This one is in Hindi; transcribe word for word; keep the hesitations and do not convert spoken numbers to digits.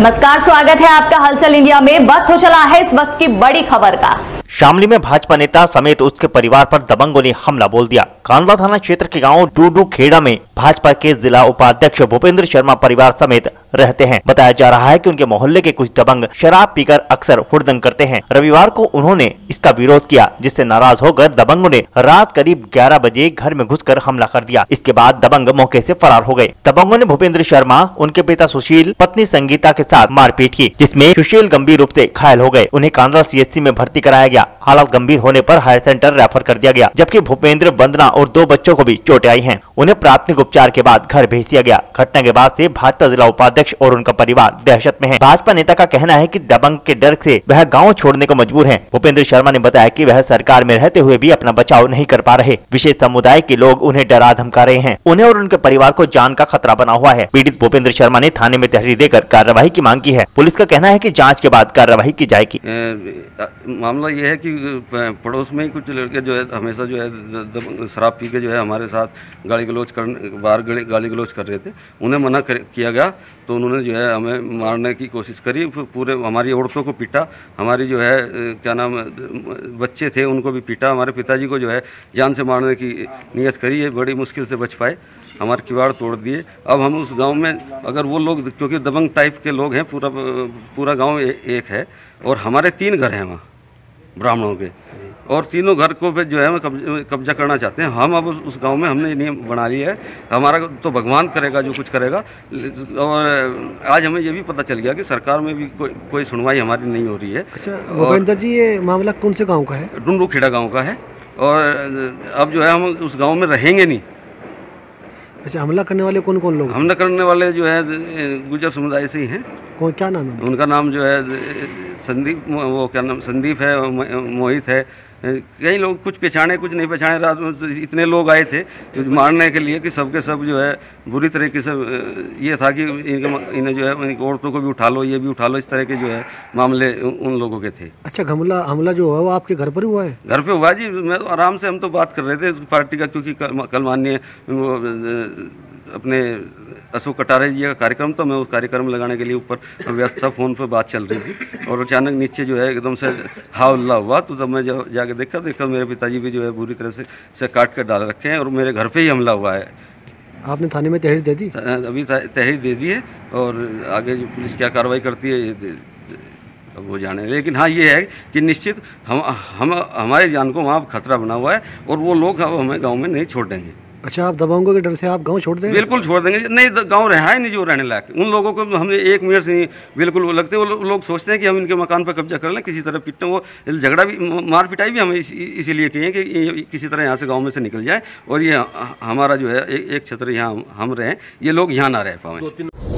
नमस्कार, स्वागत है आपका हलचल इंडिया में। वक्त हो चला है इस वक्त की बड़ी खबर का। शामली में भाजपा नेता समेत उसके परिवार पर दबंगों ने हमला बोल दिया। कांदला थाना क्षेत्र के गांव डूडू खेड़ा में भाजपा के जिला उपाध्यक्ष भूपेंद्र शर्मा परिवार समेत रहते हैं। बताया जा रहा है कि उनके मोहल्ले के कुछ दबंग शराब पीकर अक्सर हुड़दंग करते हैं। रविवार को उन्होंने इसका विरोध किया, जिससे नाराज होकर दबंगों ने रात करीब ग्यारह बजे घर में घुसकर हमला कर दिया। इसके बाद दबंग मौके से फरार हो गए। दबंगों ने भूपेंद्र शर्मा, उनके पिता सुशील, पत्नी संगीता के साथ मारपीट की, जिसमें सुशील गंभीर रूप से घायल हो गए। उन्हें कांदला सी एच सी में भर्ती कराया गया। हालत गंभीर होने पर हायर सेंटर रेफर कर दिया गया, जबकि भूपेंद्र, वंदना और दो बच्चों को भी चोटें आई हैं। उन्हें प्राथमिक उपचार के बाद घर भेज दिया गया। घटना के बाद से भाजपा जिला उपाध्यक्ष और उनका परिवार दहशत में है। भाजपा नेता का कहना है कि दबंग के डर से वह गांव छोड़ने को मजबूर हैं। भूपेंद्र शर्मा ने बताया कि वह सरकार में रहते हुए भी अपना बचाव नहीं कर पा रहे। विशेष समुदाय के लोग उन्हें डरा धमका रहे हैं। उन्हें और उनके परिवार को जान का खतरा बना हुआ है। पीड़ित भूपेंद्र शर्मा ने थाने में तहरीर देकर कार्रवाई की मांग की है। पुलिस का कहना है कि जाँच के बाद कार्रवाई की जाएगी। मामला ये है कि पड़ोस में ही कुछ लड़के जो है हमेशा जो है शराब पी के जो है हमारे साथ गाली गलौज कर बाहर गाली गलौज कर रहे थे। उन्हें मना कर, किया गया तो उन्होंने जो है हमें मारने की कोशिश करी। पूरे हमारी औरतों को पीटा, हमारी जो है क्या नाम बच्चे थे उनको भी पीटा। हमारे पिताजी को जो है जान से मारने की नीयत करी। ये बड़ी मुश्किल से बच पाए। हमारे किवाड़ तोड़ दिए। अब हम उस गांव में अगर वो लोग, क्योंकि दबंग टाइप के लोग हैं, पूरा पूरा गांव एक है और हमारे तीन घर हैं वहाँ ब्राह्मणों के, और तीनों घर को भी जो है कब्जा करना चाहते हैं। हम अब उस गांव में हमने नियम बना लिया है, हमारा तो भगवान करेगा जो कुछ करेगा। और आज हमें ये भी पता चल गया कि सरकार में भी कोई कोई सुनवाई हमारी नहीं हो रही है। अच्छा भूपेंद्र जी, ये मामला कौन से गांव का है? डूडू खेड़ा गाँव का है और अब जो है हम उस गाँव में रहेंगे नहीं। अच्छा, हमला करने वाले कौन कौन लोग? हमला करने वाले जो है गुजर समुदाय से ही हैं। कौन, क्या नाम है उनका? नाम जो है संदीप, वो क्या नाम, संदीप है, मोहित है। कई लोग कुछ पहचाने कुछ नहीं पहचाने। रात में इतने लोग आए थे मारने के लिए कि सबके सब जो है बुरी तरीके से ये था कि इनके इन्हें जो है इनकी औरतों को भी उठा लो, ये भी उठा लो, इस तरह के जो है मामले उन लोगों के थे। अच्छा, हमला हमला जो हुआ वो आपके घर पर हुआ है? घर पे हुआ जी। मैं तो आराम से, हम तो बात कर रहे थे पार्टी का, क्योंकि कल माननीय वो अपने अशोक कटारे जी का कार्यक्रम था। मैं उस कार्यक्रम लगाने के लिए ऊपर व्यस्त था, फ़ोन पर बात चल रही थी और अचानक नीचे जो है एकदम से हावल्ला हुआ। तो तब मैं जब जाके देखा देखा मेरे पिताजी भी जो है बुरी तरह से से काट कर डाल रखे हैं और मेरे घर पे ही हमला हुआ है। आपने थाने में तहरीर दे दी? अभी तहरीर दे दी है और आगे जो पुलिस क्या कार्रवाई करती है अब वो जाने। लेकिन हाँ, ये है कि निश्चित हम हम हमारे जान को वहाँ खतरा बना हुआ है और वो लोग हमें गाँव में नहीं छोड़ देंगे। अच्छा, आप दबंगों के डर से आप गांव छोड़ देंगे? बिल्कुल छोड़ देंगे। नहीं, गांव रहा है नहीं जो रहने लायक। उन लोगों को हमने एक मिनट से बिल्कुल वो लगते हैं, वो लोग सोचते हैं कि हम इनके मकान पर कब्जा कर लें, किसी तरह पिटते। वो झगड़ा भी, मार पिटाई भी हमें इसीलिए की है कि किसी तरह यहाँ से गाँव में से निकल जाए और ये हमारा जो है एक क्षेत्र यहाँ हम रहें, ये लोग यहाँ ना रह पाएँ।